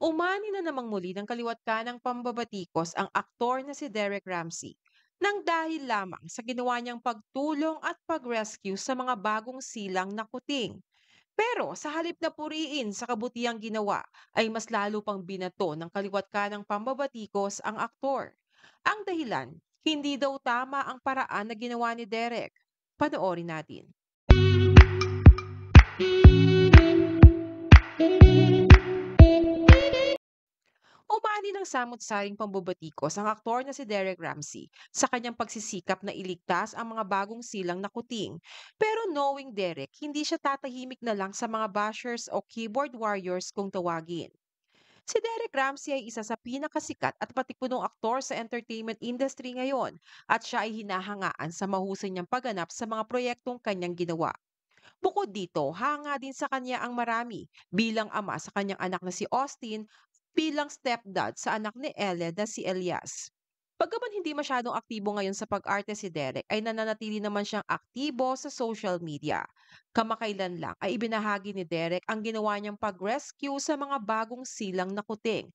Umani na namang muli ng kaliwat kanang pambabatikos ang aktor na si Derek Ramsey nang dahil lamang sa ginawa niyang pagtulong at pag-rescue sa mga bagong silang na kuting. Pero sa halip na puriin sa kabutihang ginawa, ay mas lalo pang binato ng kaliwat kanang pambabatikos ang aktor. Ang dahilan, hindi daw tama ang paraan na ginawa ni Derek. Panoorin natin. Umani ng samot-saring pambabatikos ang aktor na si Derek Ramsey sa kanyang pagsisikap na iligtas ang mga bagong silang na kuting. Pero knowing Derek, hindi siya tatahimik na lang sa mga bashers o keyboard warriors kung tawagin. Si Derek Ramsey ay isa sa pinakasikat at patipunong aktor sa entertainment industry ngayon at siya ay hinahangaan sa mahusay niyang pagganap sa mga proyektong kanyang ginawa. Bukod dito, hanga din sa kanya ang marami bilang ama sa kanyang anak na si Austin, bilang stepdad sa anak ni Ellen na si Elias. Bagaman hindi masyadong aktibo ngayon sa pag-arte si Derek, ay nananatili naman siyang aktibo sa social media. Kamakailan lang ay ibinahagi ni Derek ang ginawa niyang pag-rescue sa mga bagong silang na kuting.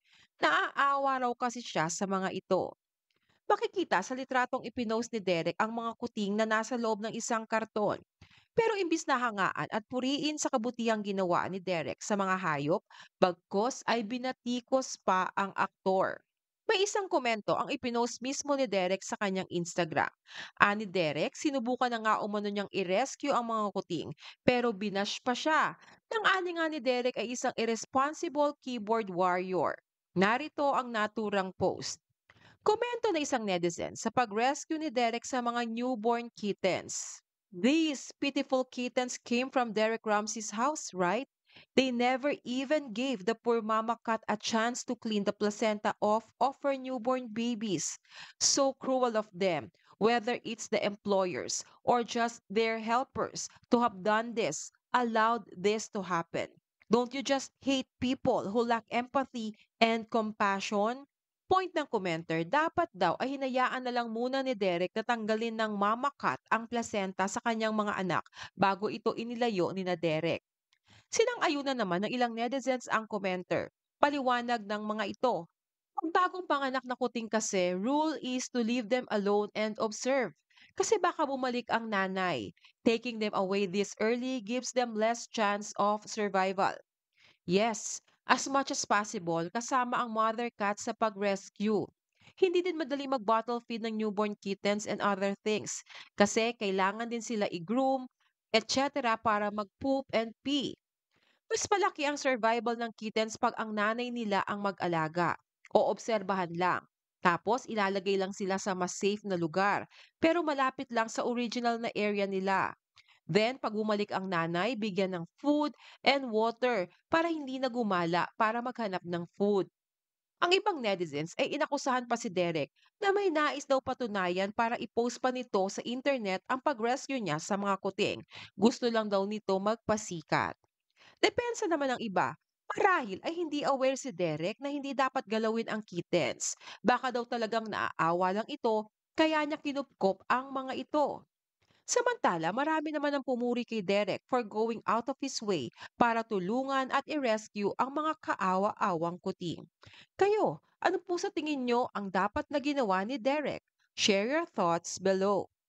Naaawa raw kasi siya sa mga ito. Makikita sa litratong ipinost ni Derek ang mga kuting na nasa loob ng isang karton. Pero imbis na hangaan at puriin sa kabutihang ginawa ni Derek sa mga hayop, bagkos ay binatikos pa ang aktor. May isang komento ang ipinost mismo ni Derek sa kanyang Instagram. Ani Derek, sinubukan na nga umano niyang i-rescue ang mga kuting, pero binash pa siya. Nang ani nga ni Derek ay isang irresponsible keyboard warrior. Narito ang naturang post. Komento na isang netizen sa pag-rescue ni Derek sa mga newborn kittens. These pitiful kittens came from Derek Ramsey's house, right? They never even gave the poor mama cat a chance to clean the placenta off of her newborn babies. So cruel of them, whether it's the employers or just their helpers to have done this, allowed this to happen. Don't you just hate people who lack empathy and compassion? Point ng commenter, dapat daw ay hinayaan na lang muna ni Derek na tanggalin ng mama cat ang placenta sa kanyang mga anak bago ito inilayo ni na Derek. Sinang-ayunan naman ng ilang netizens ang commenter. Paliwanag ng mga ito. Ang bagong panganak na kuting kasi, rule is to leave them alone and observe. Kasi baka bumalik ang nanay. Taking them away this early gives them less chance of survival. Yes, as much as possible, kasama ang mother cat sa pag-rescue. Hindi din madali mag-bottle feed ng newborn kittens and other things kasi kailangan din sila i-groom, etc. para mag-poop and pee. Mas malaki ang survival ng kittens pag ang nanay nila ang mag-alaga o obserbahan lang. Tapos ilalagay lang sila sa mas safe na lugar pero malapit lang sa original na area nila. Then, pag bumalik ang nanay, bigyan ng food and water para hindi na gumala para maghanap ng food. Ang ibang netizens ay inakusahan pa si Derek na may nais daw patunayan para i-post pa nito sa internet ang pag-rescue niya sa mga kuting. Gusto lang daw nito magpasikat. Depensa naman ng iba. Marahil ay hindi aware si Derek na hindi dapat galawin ang kittens. Baka daw talagang naaawa lang ito, kaya niya kinupkop ang mga ito. Samantala, marami naman ang pumuri kay Derek for going out of his way para tulungan at i-rescue ang mga kaawa-awang kuting. Kayo, ano po sa tingin nyo ang dapat na ginawa ni Derek? Share your thoughts below.